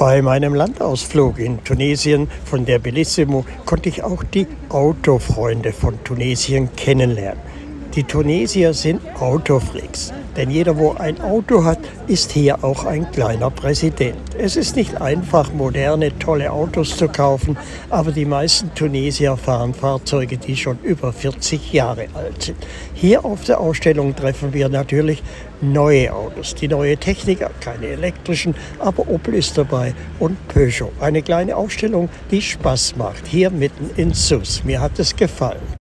Bei meinem Landausflug in Tunesien von der Bellissimo konnte ich auch die Autofreunde von Tunesien kennenlernen. Die Tunesier sind Autofreaks, denn jeder, wo ein Auto hat, ist hier auch ein kleiner Präsident. Es ist nicht einfach, moderne, tolle Autos zu kaufen, aber die meisten Tunesier fahren Fahrzeuge, die schon über 40 Jahre alt sind. Hier auf der Ausstellung treffen wir natürlich neue Autos, die neue Technik, keine elektrischen, aber Opel ist dabei und Peugeot. Eine kleine Ausstellung, die Spaß macht, hier mitten in Sousse. Mir hat es gefallen.